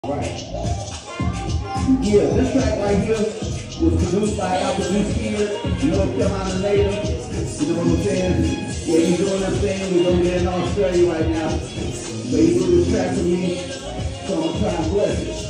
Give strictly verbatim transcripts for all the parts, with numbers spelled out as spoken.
Right. Yeah, this track right here was produced by our producer here, North Carolina native. You know what I'm saying? Yeah, he's doing that thing. We're over there in Australia right now. But he did this track for me, so I'm trying to bless it.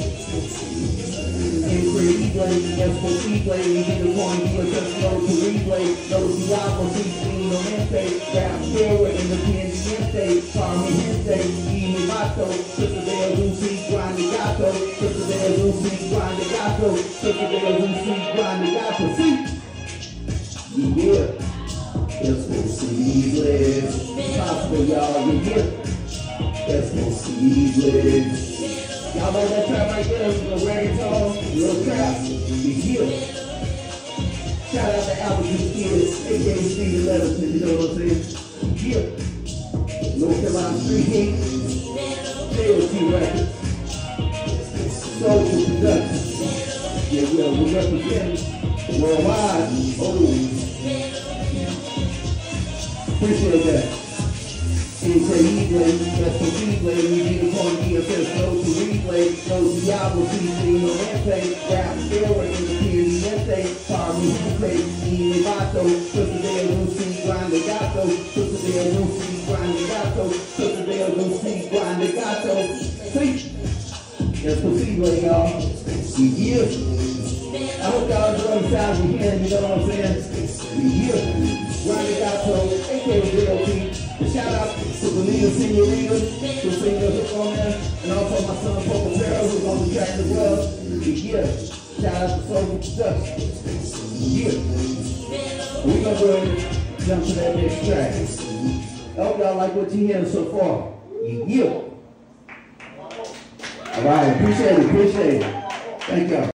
And for E-Blade, that's for E-Blade, we get the point, you will just go to replay. Those Diablo, sixteen on Ente, rap forward in the Pendiente, Parmi Gente, E Mato, Sister Del Lucy, Grande Gato, Sister Del Lucy, Grande Gato, Sister Del Lucy, Grande Gato, see? Yeah, that's for E-Blade, possible y'all, yeah, that's for E-Blade. Y'all know that trap right there, little reggaeton, little trap, the hill. Shout out to Albert Kids, A K A Steve Levis, you know what I'm saying? Yeah. North Carolina Street Heat, J O T Records, Soulful Production. Yeah, yeah, we represent worldwide. Oh, appreciate that. It's a E-Blade, that's for E-Blade, we need to call D F S, go to replay, go to Diablo, sixteen on Ente, rap forward in the Pendiente, Parmi Gente, E Mato, Sister Del Lucy, Grande Gato, Sister Del Lucy, Grande Gato, Sister Del Lucy, Grande Gato. See? That's for E-Blade, y'all. Yeah. I hope y'all enjoy the sounds you're hearing, you know what I'm saying? Yeah. Grande Gato, A K A J O T. Shout out to the leader, Senorita, who's singing us up on there, and also my son, Poco Perro, who's on the track as well. Yeah, shout out to Soulful Production. Yeah. We're going to go ahead and jump to that next track. I hope y'all like what you're hearing so far. Yeah. All right, appreciate it, appreciate it. Thank y'all.